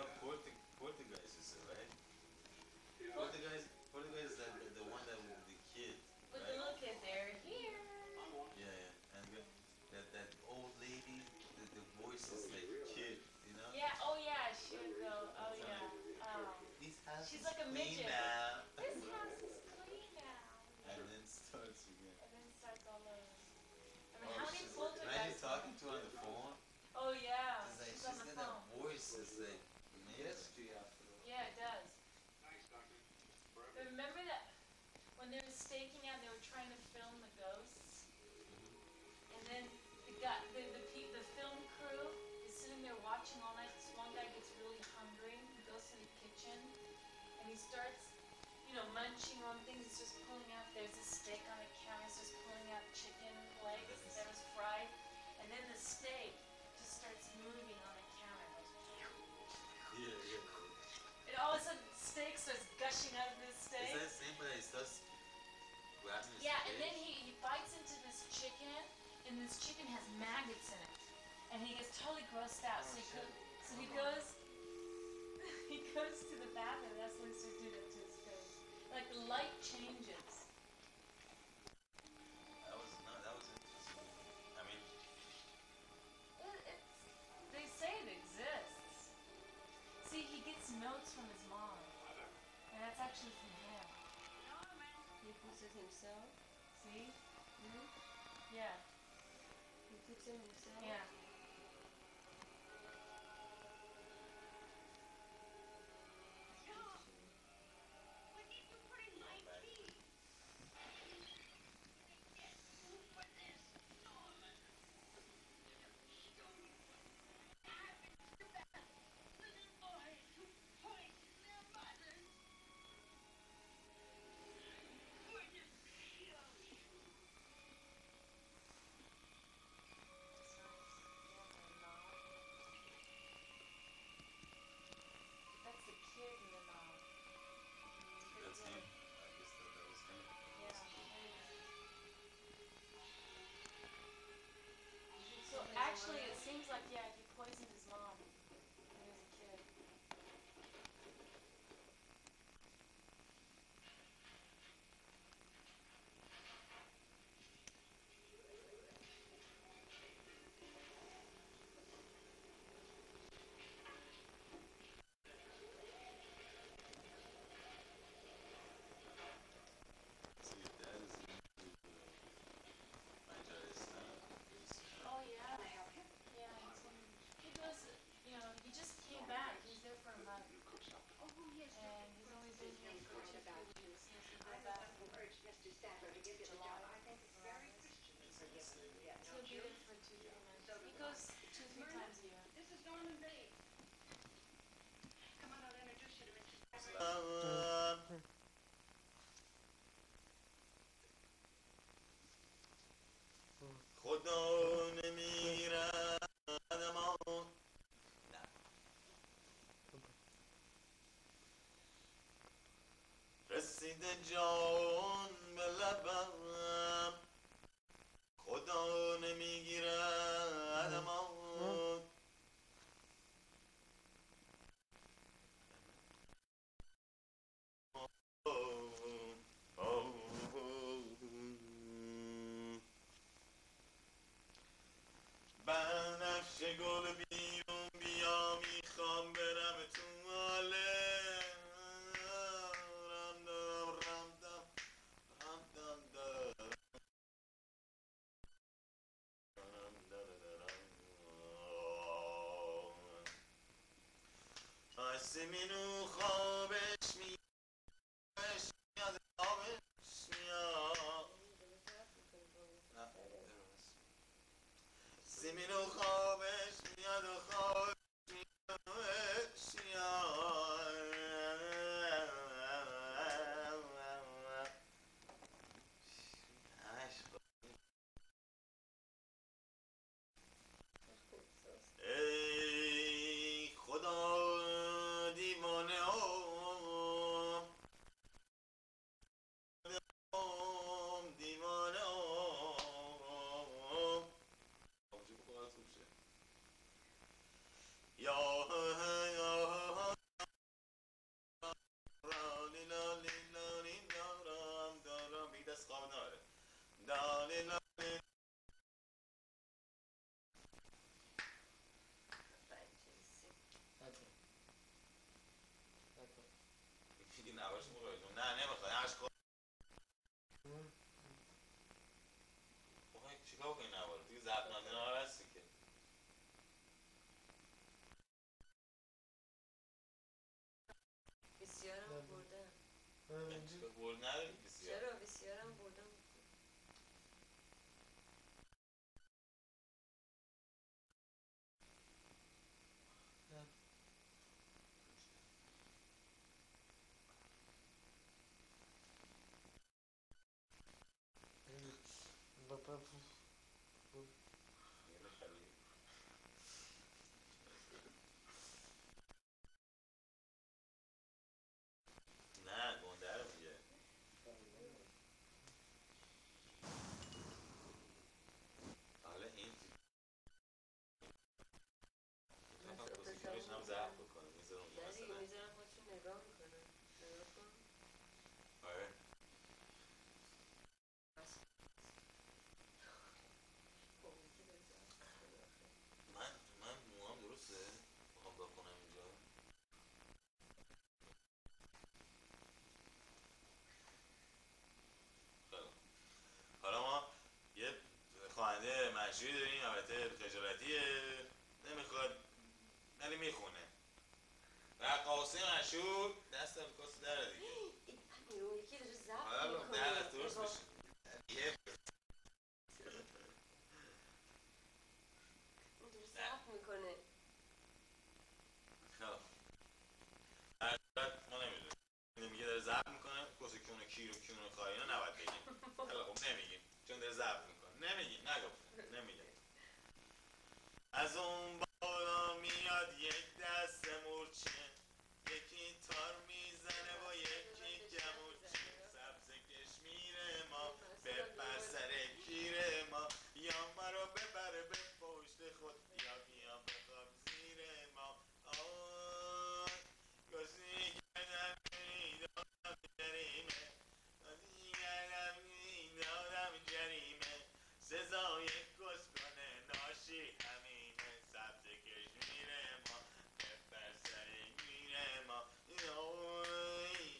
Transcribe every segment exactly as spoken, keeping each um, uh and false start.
know Portu- Portuguese is it, right? Portuguese, Portuguese is the, the, the one that with the kid, With the right? little kid, they're here. Yeah, yeah. And the, that that old lady, the, the voice is like kid, you know? Yeah, oh yeah, she would go, oh It's yeah. like, Um, this house she's is like a clean midget. now. This house is clean now. And then starts again. And then starts all over. I mean, Oh, how many she's, imagine poltergeists? talking to her on the phone. Oh yeah, It's like, she's on she's the got that phone. voice, it's like amazing. Yeah, it does. But remember that when they were staking out, they were trying to film the ghosts, and then the guy, the the, pe- the film crew is sitting there watching all night. This one guy gets really hungry. He goes to the kitchen and he starts, you know, munching on things. He's just pulling out. There's a steak on the counter. He's just pulling out chicken legs that was fried, and then the steak just starts moving on the counter. Yeah, yeah. And all of a sudden, steak starts gushing out of this steak. Is that the same, but it starts grabbing his Yeah, face? and then he, he bites into this chicken, and this chicken has maggots in it. And he gets totally grossed out. So he, go, so he goes he goes to the bathroom. That's when he starts doing it to his face. Like the light changes. That was no, that was interesting. I mean, It, it's, they say it exists. See, he gets notes from his mom. And that's actually from him. He puts it himself. See? Hmm? Yeah. He puts it himself. Yeah. That's the kid in the knob. that's him. I guess that, that was him. Yeah. So actually, it seems like, yeah, he poisoned his mom when he was a kid. So your dad is into uh, Majorista. Oh yeah. Yeah, he's in, he goes, you know, he just came back. He's there for a month. And he's only been here for two, three weeks. He has to go back in July. August. So he'll be there for two, three months. He goes two, three times a year. خدا نمیرد ما نه رسیده جان به لبم خدا نمیگیرد ما بنفشه گل بیرون بیا میخوام برم تو حاله رم دم رم دم رم دم دم رم دم دم آسمینو خوابش میاد خوابش میاد سیمینو خوابش میاد و خوابش میاد ای خدا دیوانه ها چیکار کنی نوار دیگه ضبط نده نوار هستی که بسیارم بردم. چیکار برد نداری بسیار چرا بسیارم بردم. نه گنده رو میگه حالا این میتونم پوزیکیونش هم ضبط بکنم میذارم اونجا نه دیگه مثلا میذارم خودشون نگاه میکنن. نگاه کن. آره من من موام درسته میخوام بکنم اینجا خیلی حالا ما یه خواننده مشهوری داریم البته خجالتیه نمیخواد ولی میخونه رقاصه مشهور دست کسی داره دیگه امیر اون یکی داره ضبط حالا میکنه. درست درست نگاه. بشه یه اون داره ضبط میکنه. خب هر صورت ما نمیدونیم میگه داره ضبط میکنه کسی کونه کیر و کونه خواهی اینا نباید بگیم خیلی خب نمیگیم چون داره ضبط میکنه نمیگیم نگفتم نمیگم از اون بالا میاد یک دست مورچه یکی تار میزنه با یکی گمورچه سبز کشمیر ما بپر سر گیر ما یا مرا ببره به پشت خود یا بیا بخواب زیر ما آی کسی گردم میدادم جریمه کسی گردم میدادم جریمه سزای کسکنه ناشی همینه سبز کشمیر ما بپر سر گیر ما آی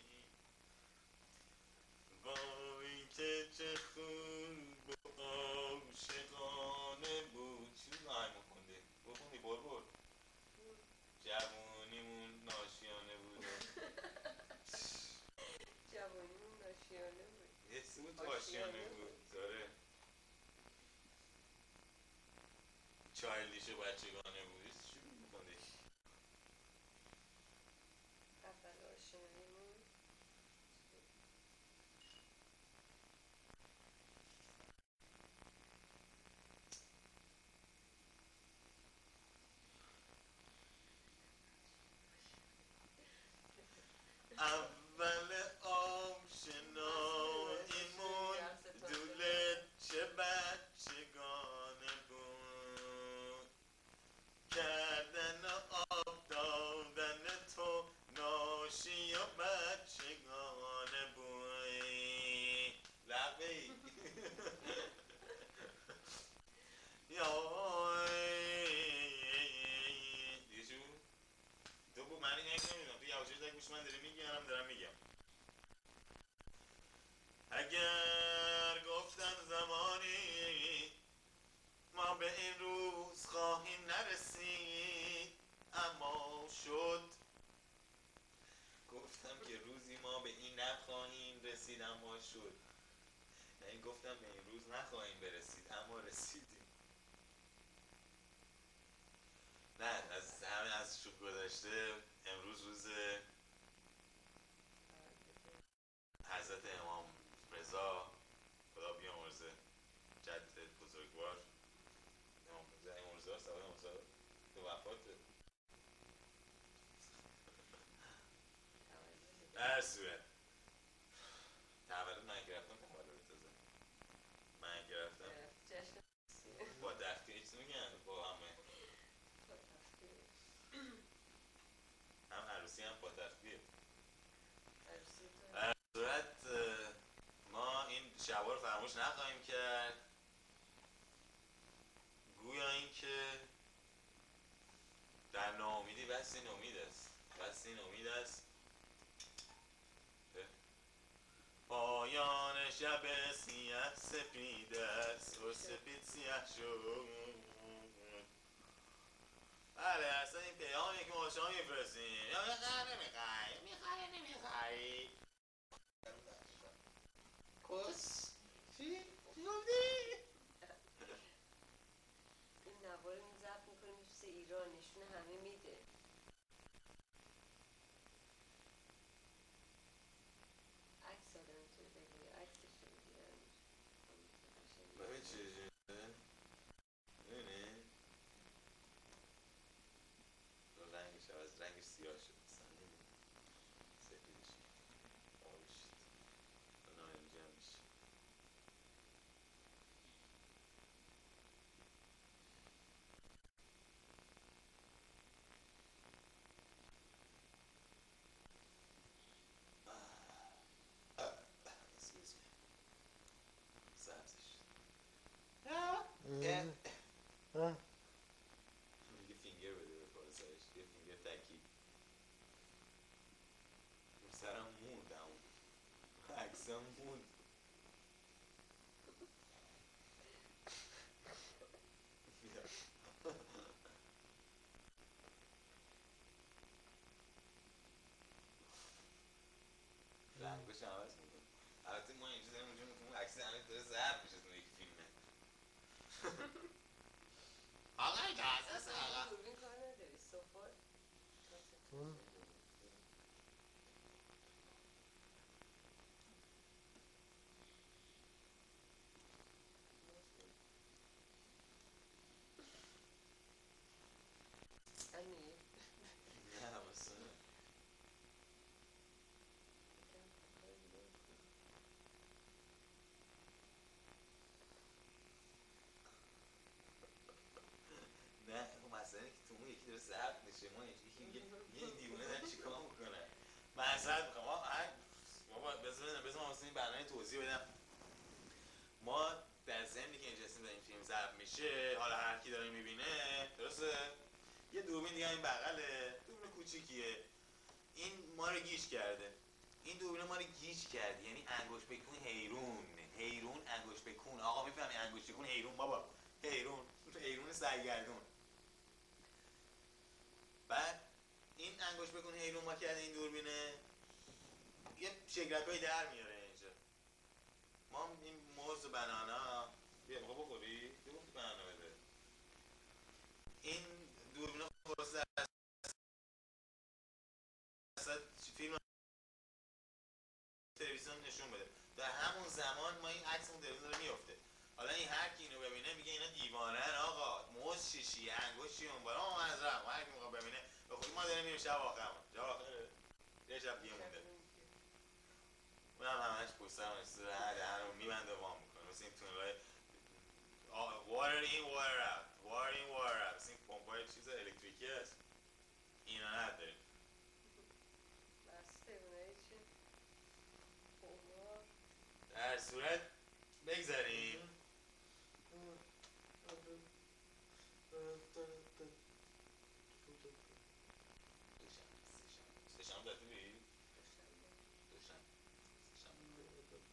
وای که چه خوب و عاشقانه بود چی آهنگ میخوندی؟ بخوندی بلبل جوونیمون ناشیانه بود جوانیمون ناشیانه بود. یه چیزی بود تو آشیانه بود داره چایلدیش و بچگانه بود چی بود میخوندی؟ اول آشناییمون اول آشناییمون دوله چه بچگانه بود کردن آب دادن تو ناشی و بچگانه بود لبی دیگه چی بود؟ تو بود من این یک نمیدونم تو یواشه تا گوش من داره میگی هم دارم میگم اگر گفتم زمانی ما به این روز خواهیم نرسید اما شد گفتم که روزی ما به این نخواهیم رسید اما شد یعنی گفتم به این روز نخواهیم برسید اما رسیدیم نه از همه از شب گذشته امروز روز حضرت امام رضا خدا بیامرزه جد بزرگوار امام رضا امام رضا سوای امام رضا به وفات در صورت تولد من گرفتم تولد تازه من گرفتم جشن با دفتی چیزی میگن با همه هم عروسی هم با دفتیه عروسی تو در صورت ما این شبا رو فراموش نخواهیم کرد گویا اینکه در ناامیدی بس این امید است بس این امید است پایان شب سیاه سپید است و سپید سیاه شد. بله اصلا این پیامی که ما شما میفرستیم یا میخوای نمیخوای میخوای نمیخوای کس چی؟ چی گفتی؟ این نوار این ضبط میکنه میفرسته ایران نشون همه میده. عکس آدم میتونه بگیره عکسش رو بگیرم ببین چجوریه ببینی رنگش از رنگش سیاه شد اصلا نمی‌بینی. سفید شد آبی شد و نارنجی هم میشه. Excuse me. سبزش شد میگه فینگر بده به پارسایش یه فینگر تکی سرم موند همون عکسم موند. رنگش عوض میکنه. البته ما اینجا داریم اونجا میکنم عکس همه داره ضرب میشه تو یک فیلمه. آقا اجازه است آقا. دوربین کار نداری صفار امیر نه واسه نه اون مسئله که تو اون یکی داره ضرب میشه ما اینجا یکی میگه یه این دیوونه داره چیکار میکنه. معذرت میخوام آقا بابا بذار بذار من واسه این برنامه توضیح بدم. ما در ضمنی که اینجا هستیم این فیلم ضبط میشه حالا هر کی داره میبینه درسته یه دوربین دیگه این بغله دوربین کوچیکیه این ما رو گیج کرده. این دوربین ما رو گیج کرد یعنی انگشت بکون حیرون حیرون انگشت بکون آقا میفهمی انگشت بکون حیرون بابا حیرون حیرون سرگردون. بعد این انگشت بکون حیرون ما کرده این دوربینه یه شگرکایی در میاره اینجا. ما این موز بنانا بیا میخواه بخوری؟ بیا گفتی بنانا بده. این دوربینا خلاصه اصلا فیلم تلویزیون نشون بده. در همون زمان ما این عکس اون تلویزیون داره میفته. حالا این هر کی اینو ببینه میگه اینا دیوانه‌ن آقا موز شیشی انگشتی اون بالا ما مزرعه هر کی میخواد ببینه به خودی ما داریم میریم شب آخرمون. شب آخره یه شب دیگه مونده. اونم همش پشت سرم نشسته هر دهن رو میبنده وام میکنه مثل این تونلای water in water out water in water out مثل این پمپای چیز الکتریکی هست اینا نداریم. بسته اونایی چه خمار در صورت بگذاریم سه شنبه داده بید؟ دو شنبه سه شنبه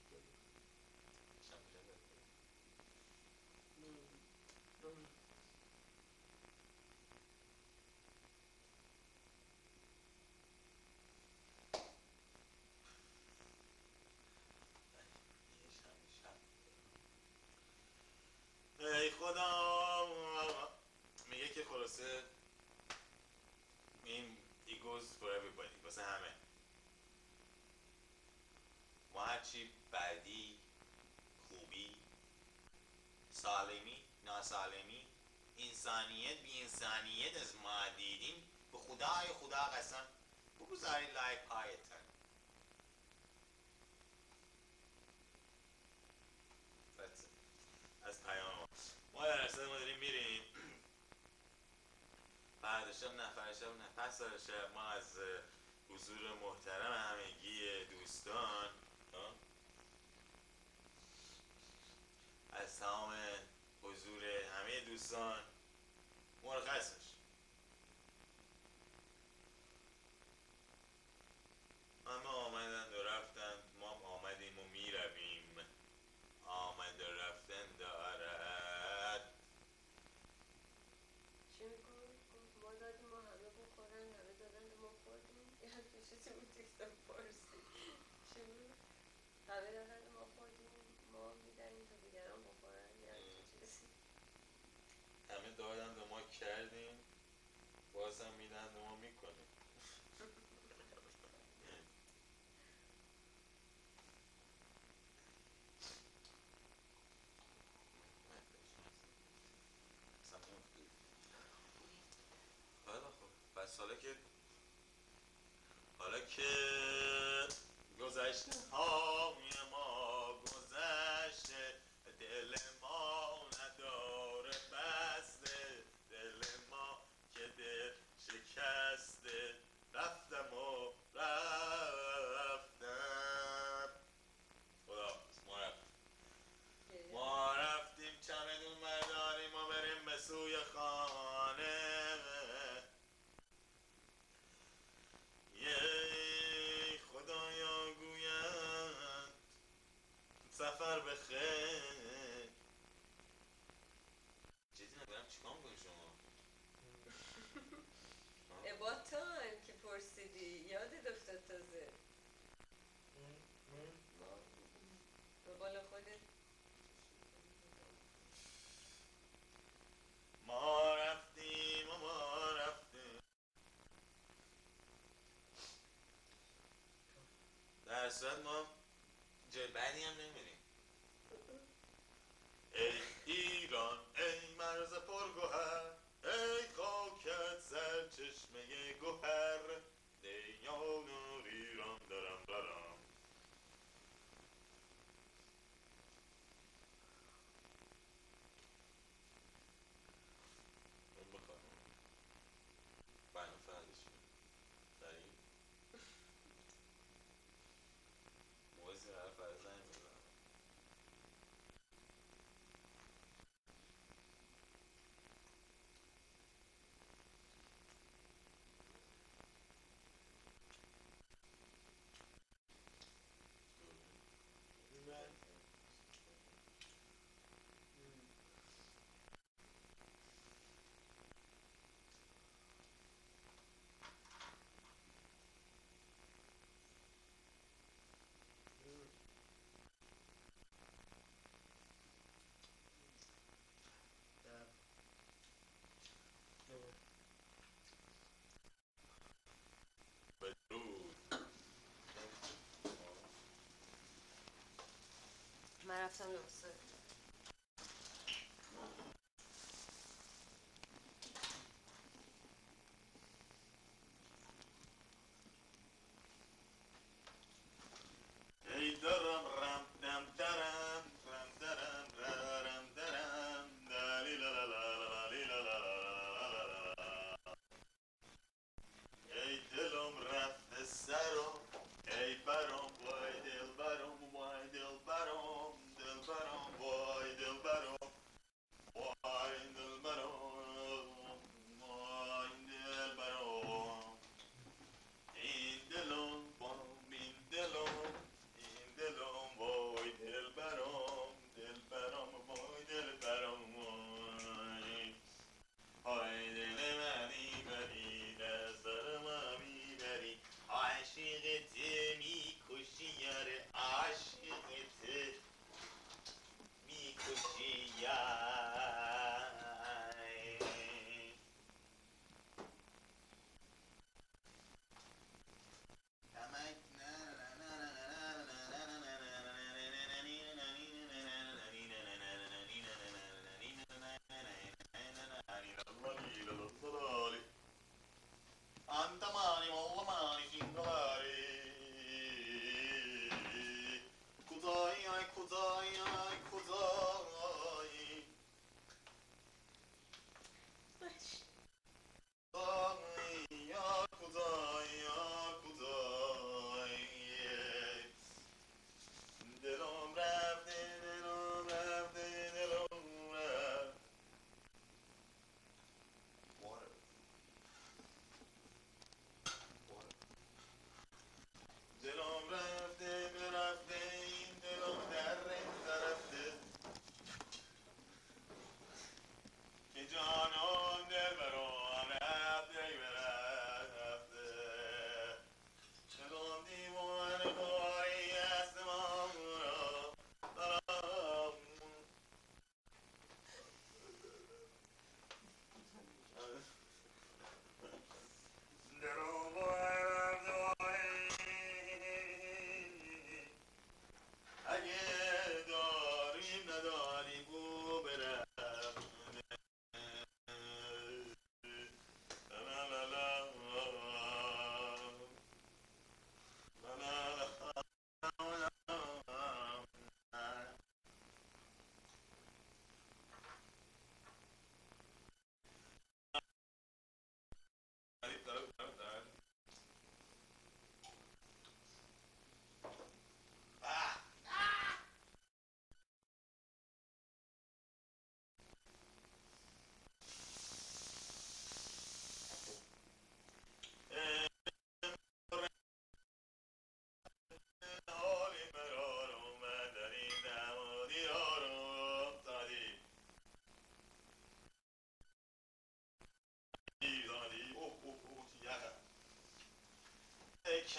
شنبه داده ای خدا میگه که خلاصه این it goes for everybody واسه همه. ما هرچی بدی خوبی سالمی ناسالمی انسانیت بی انسانیت از ما دیدیم به خدای خدا قسم بگذارید لای پایتن. از پیام ما ما در اصلا ما داریم میریم بعد شب نفر شب نفس شب ما از حضور محترم همگی دوستان از تمام حضور همه دوستان مرخصش همه آمدند و رفتند ما آمدیم و می چیزی بود دیگه پارسی چی بود؟ همه دارن ما خوردیم ما میدنیم تا دیگران بخورن یا چه چیزی همه دادن و ما کردیم باز هم میدن و ما میکنیم. حالا خب پس حالا که حالا که گذشته های ما گذشته دل ما نداره بسته دل ما که دل شکسته رفتم و رفتم خدا ما رفتیم ما رفتیم چمدون برداریم و بریم به سوی خانه یه خدایا گوید سفر بخیر جدی نگرم چیکار میکنی شما؟ عباد تو هم که پرسیدی یادت افتاد تازه ما به بالا خودت ما رفتیم و ما رفتیم در صورت ما جای بعدی هم نمیریم. ای ایران ای مرز پرگوهر ای خاکت سرچشمه گوهر ای یانور ایران دارم برم اون بخوام بنا فردشی داریم موزی قرار فرد زنگ بزنم بدرود من رفتم لباس ای درم رم دم درم رم درم رم درم دلی لا لا لا لا لی لا لا لا لا لا. ای دلم رفته سرم ای برم وای دل برم وای دل برم دل برم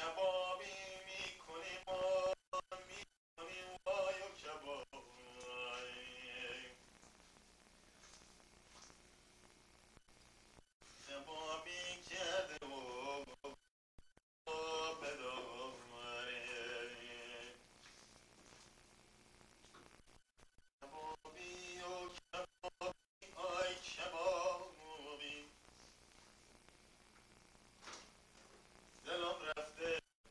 کبابی میکنیم و میکنیم وای و کباب کبابی کرده و بداره کبابی و کبابی آی کبابی دلم رفته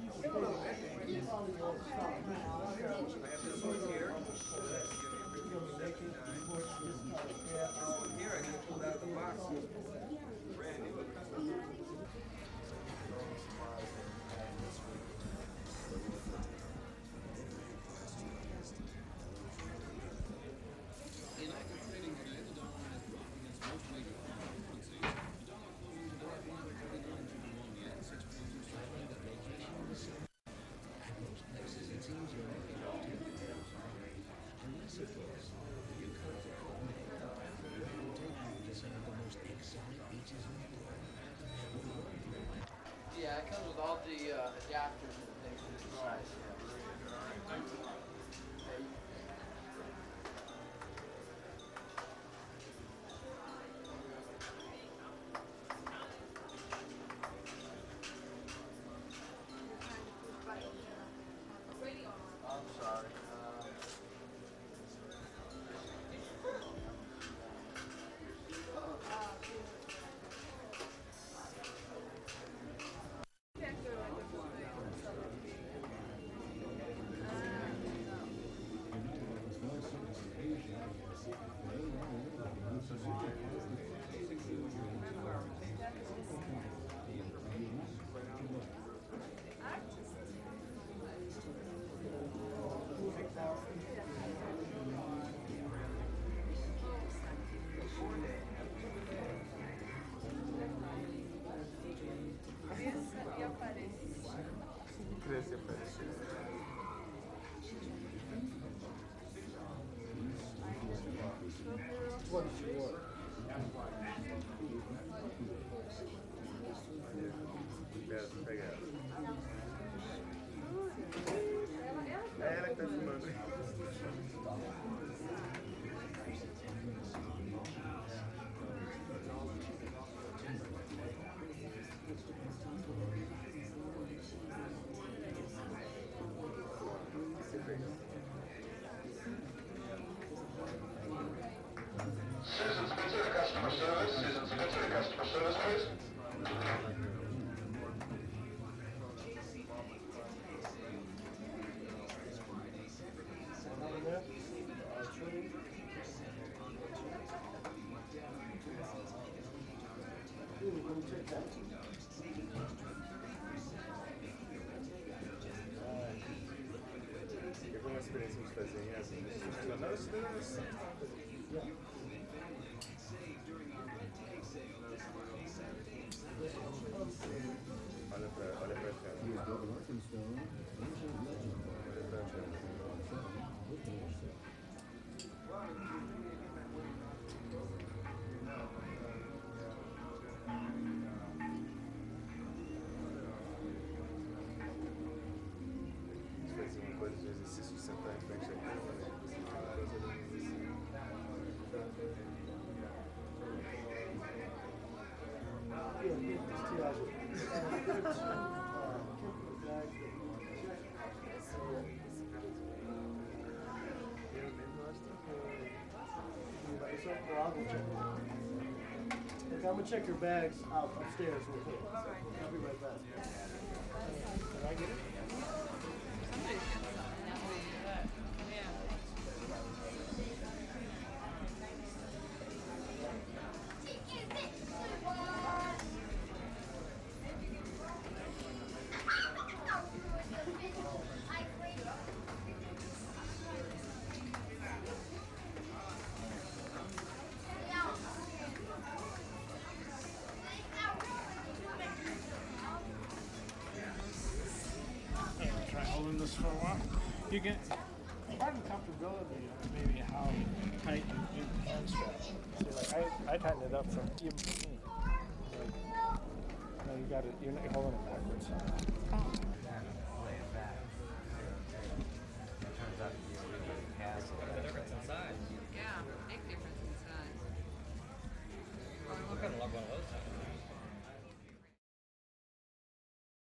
Yeah, it comes with all the uh, adapters and things inside. I'm sorry. Uh, Ela que tá filmando. Citizens consider customer service. Citizens consider customer service, please. Teve uma experiência de fazer assim, olha pra, olha pra cá. Olha pra fazer uma coisa de exercício de sentar em frente à câmera, você faz uma coisa de exercício. Look, I'm gonna check your bags out upstairs real quick. I'll be right back. Did I get it? Try holding this for a while. You get part of the comfortability of maybe how tight you do the hand strap. See, like I, I tighten it up from even for me. Like, no, you got it. You're not holding it backwards.